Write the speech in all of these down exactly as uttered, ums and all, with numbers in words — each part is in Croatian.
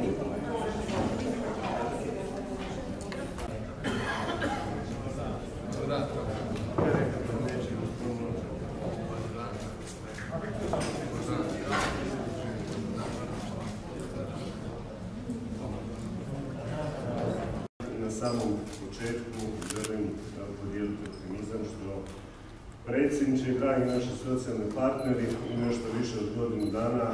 Na samom početku želim podijeliti optimizam što predsjedniče i dragi naši socijalni partneri u nešto više od godinu dana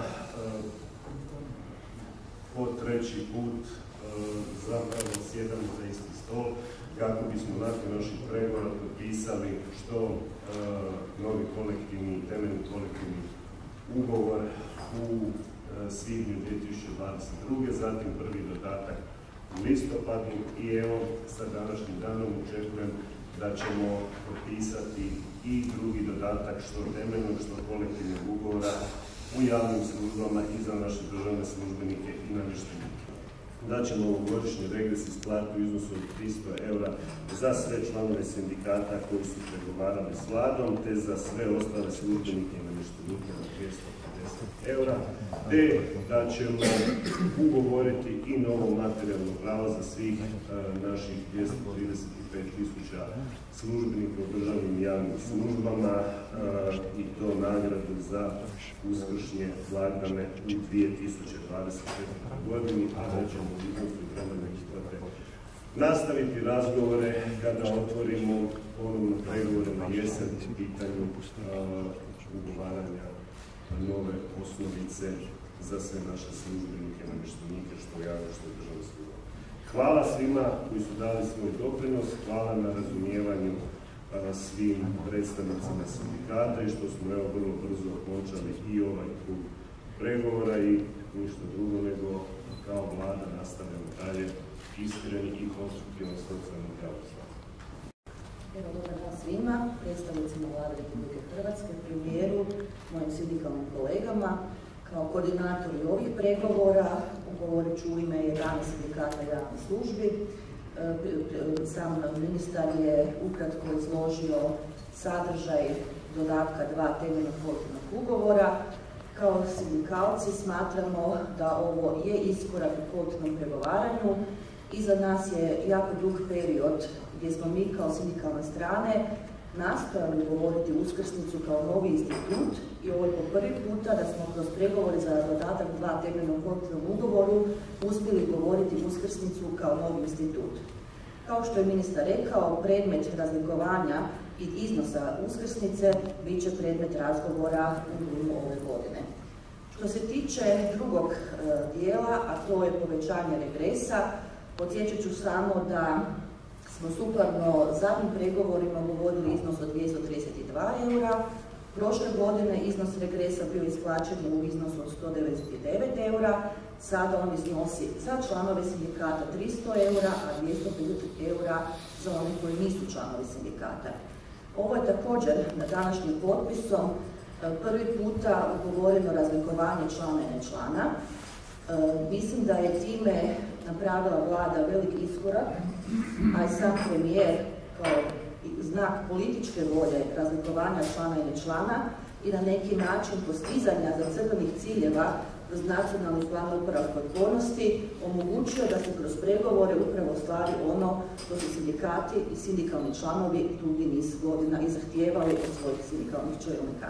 po treći put zapravo sjedamo za isti stol kako bismo nakon naših pregovora potpisali što novi kolektivni i temeljni kolektivni ugovor u svibnju dvije tisuće dvadeset druge. Zatim prvi dodatak u listopadu i evo sa današnjim danom očekujem da ćemo potpisati i drugi dodatak što temeljnog, što kolektivnog ugovora u javnim službama i za naše državne službenike i namještenike. Daćemo ovogodišnji regres isplatu u iznosu od tristo eura za sve članove sindikata koji su pregovarali s vladom, te za sve ostale službenike i namještenike na dvjesto pedeset eura, te da ćemo ugovoriti i novo materijalno pravo za svih e, naših dvjesto trideset pet tisuća službenika u državnim i javnim službama e, i to nagradu za uskršnje blagdane u dvije tisuće dvadeset četvrtoj godini, a da ćemo u iznosu vremena isplate nastaviti razgovore kada otvorimo ponovno pregovore na jesen u pitanju uh, ugovaranja nove osnovice za sve naše službenike i namještenike, što javno, što je državna služba. Hvala svima koji su dali svoj doprinos, hvala na razumijevanju uh, svim predstavnicima sindikata i što smo evo vrlo brzo okončali i ovaj krug pregovora i ništa drugo nego kao vlada nastavljamo dalje iskreni i konstruktivno socijalno dijalog. Evo, dobar dan svima, predstavnicima Vlade Republike Hrvatske, premijeru, mojim sindikalnim kolegama. Kao koordinatori ovih pregovora govorit ću u ime jedanaest sindikata javnih službi. Sam ministar je ukratko izložio sadržaj dodatka dva temeljnog kolektivnog ugovora. Kao sindikalci smatramo da ovo je iskorak u kolektivnom pregovaranju. Iza nas je jako dug period gdje smo mi kao sindikalne strane nastojali govoriti uskrsnicu kao novi institut i ovo je po prvi puta da smo kroz pregovore za dodatak dva temeljnog kolektivnog ugovoru uspjeli govoriti uskrsnicu kao novi institut. Kao što je ministar rekao, predmet razlikovanja i iznosa uskrsnice bit će predmet razgovora u rujnu ove godine. Što se tiče drugog e, dijela, a to je povećanje regresa, podsjećat ću samo da smo sukladno zadnjim pregovorima govorili iznos od dvjesto trideset dva eura, prošle godine iznos regresa bio isplaćen u iznosu od sto devedeset devet eura, sada on iznosi za članove sindikata tristo eura, a dvjesto pedeset eura za one koji nisu članovi sindikata. Ovo je također na današnjim potpisom prvi puta ugovoreno razlikovanje člana i nečlana. E, mislim da je time napravila vlada veliki iskorak, a i sam premijer kao znak političke volje razlikovanja člana i nečlana i na neki način postizanja zacrtanih ciljeva kroz nacionalni plan oporavka i otpornosti omogućio da se kroz pregovore upravo ostvari ono što su sindikati i sindikalni članovi dugi niz godina i zahtijevali od svojih sindikalnih čelnika.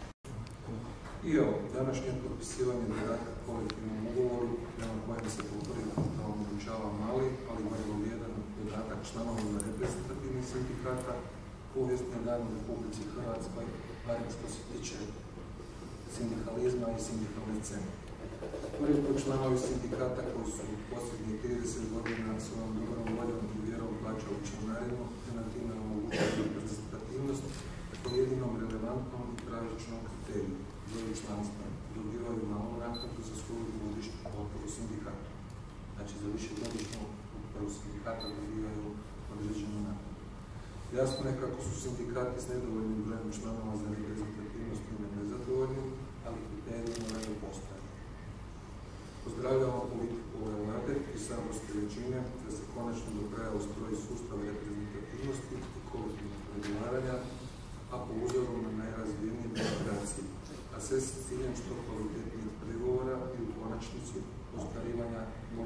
I evo, današnje potpisivanje dodatka kolektivnom ugovoru prema kojem se po prvi puta omogućava mali, ali vrlo vrijedan dodatak članovima reprezentativnih sindikata, povijesni dan u Republici Hrvatskoj, barem što se tiče sindikalizma i sindikalne scene. Prvi put članovi sindikata koji su posljednjih trideset godina svojom dobrom voljom i vjerom plaćali članarinu i na time omogućili reprezentativnost kao jedinom relevantnom i pravičnom kriteriju broju članstva dobivaju malu naknadu za svoju godišnju potporu sindikatu. Znači za višegodišnju potporu sindikata dobivaju određenu naknadu. Jasno je kako su sindikati s nedovoljnim brojem članova za reprezentativnost time nezadovoljni, ali kriteriji moraju postojati. Pozdravljamo politiku ove vlade i saborske većine da se konačno do kraja ustroji sustav reprezentativnosti i kolektivnog pregovaranja, a po uzoru na najrazvijenije demokracije, a sve s ciljem što kvalitetnijih pregovora i u konačnici ostvarivanja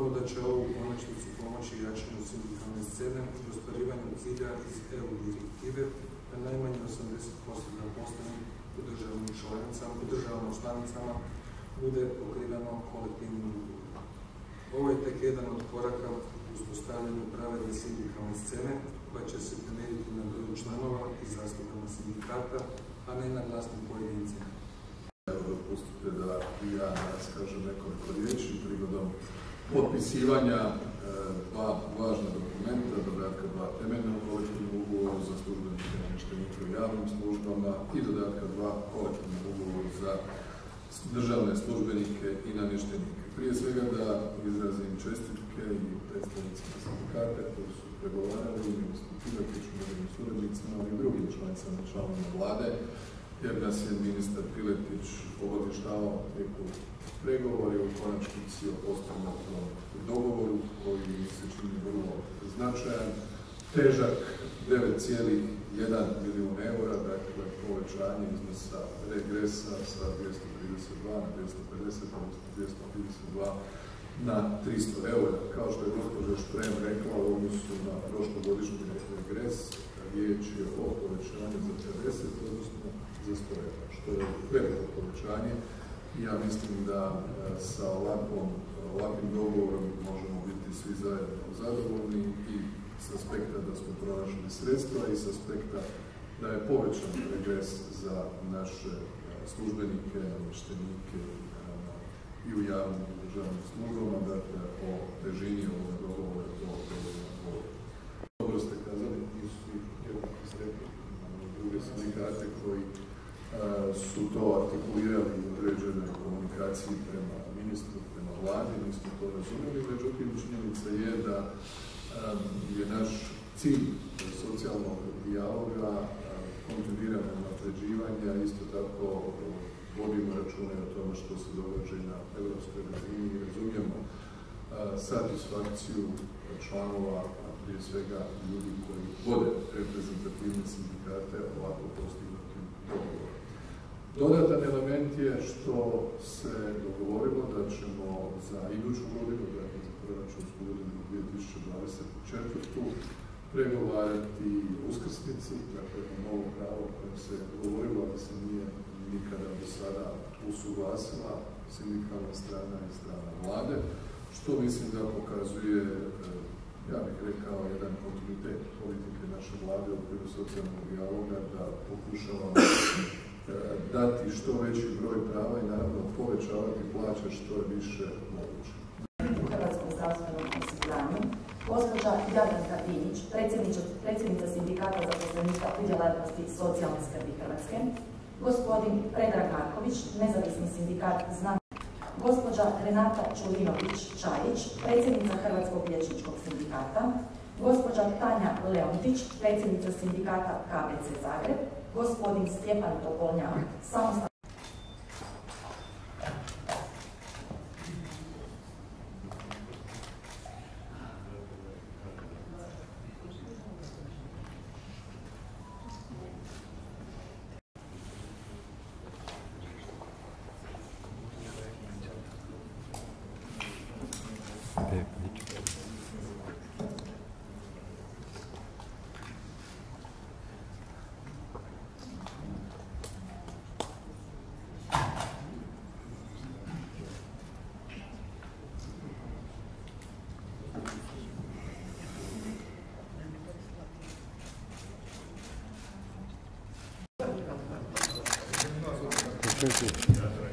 da će ovo u konačnici pomoći jačanju sindikalne scene i ostvarivanju cilja iz E U direktive da najmanje osamdeset posto zaposlenih u državnim članicama, u državama članicama bude pokriveno kolektivnim ugovorom. Ovo je tek jedan od koraka u uspostavljanju pravedne sindikalne scene koja će se temeljiti na broju članova i zaslugama sindikata, a ne na glasnim pojedincima. Evo, dopustite da i ja raskažem nekoliko riječi prigodom potpisivanja e, dva važna dokumenta, dodatka dva temeljna u kolektivnom ugovoru za službenike i namještenike u javnim službama i dodatka dva kolektivnog ugovoru za državne službenike i namještenike. Prije svega da izrazim čestitke i predstavnicima sindikata koji su pregovarali, ministru Piletiću, njegovim suradnicima, ali i drugim članicama i članovima vlade, jer nas je ministar Piletić obavještavao tijeku pregovori u konačnici o postignutom dogovoru koji mi se čini vrlo značajan, težak devet zarez jedan milijun eura, dakle povećanje iznosa regresa sa dvjesto trideset dva na dvjesto pedeset, odnosno dvjesto trideset dva na tristo eura. Kao što je gospođa Šprem rekla u odnosu na prošlogodišnji regres, riječ je o povećanju za pedeset, odnosno za sto eura, što je veliko povećanje. Ja mislim da sa ovakvom, ovakvim dogovorom možemo biti svi zajedno zadovoljni i s aspekta da smo pronašli sredstva i s aspekta da je povećan regres za naše službenike, namještenike i u javnim i državnim službama, dakle o težini ovog dogovora to dovoljno. Dobro ste kazali, nisu jednaki sretni, druge sindikate koji su to artikulirali u određenoj komunikaciji prema ministru, prema vladi, mi smo to razumjeli, međutim činjenica je da je naš cilj socijalnog dijaloga kontinuirano napređivanja, isto tako vodimo račune o tome što se događa na europskoj razini i razumijemo satisfakciju članova, prije svega ljudi koji vode reprezentativne sindikate ovako postignutim dogovorom. Dodatan element je što se dogovorilo da ćemo za iduću godinu, dakle za proračunsku godinu dvije tisuće dvadeset četvrtu pregovarati uskrsnici, dakle na novo pravo koje se govorilo, da se nije nikada do sada usuglasila sindikalna strana i strana vlade, što mislim da pokazuje, ja bih rekao, jedan kontinuitet politike naše vlade u okviru socijalnog dijaloga, da pokušavamo dati što veći broj prava i naravno povećavati plaće što je više moguće. U Hrvatskom zdravstvenom osiguranju gospođa Jadranka Dinić, predsjednica sindikata zaposlenika u djelatnosti socijalne skrbi Hrvatske, gospodin Predrag Marković, nezavisni sindikat znanosti, gospođa Renata Čulinović-Čajić, predsjednica Hrvatskog liječničkog sindikata, gospođa Tanja Leontić, predsjednica sindikata K B C Zagreb, gospodin Stjepan Topolnjak, samostalni Thank you.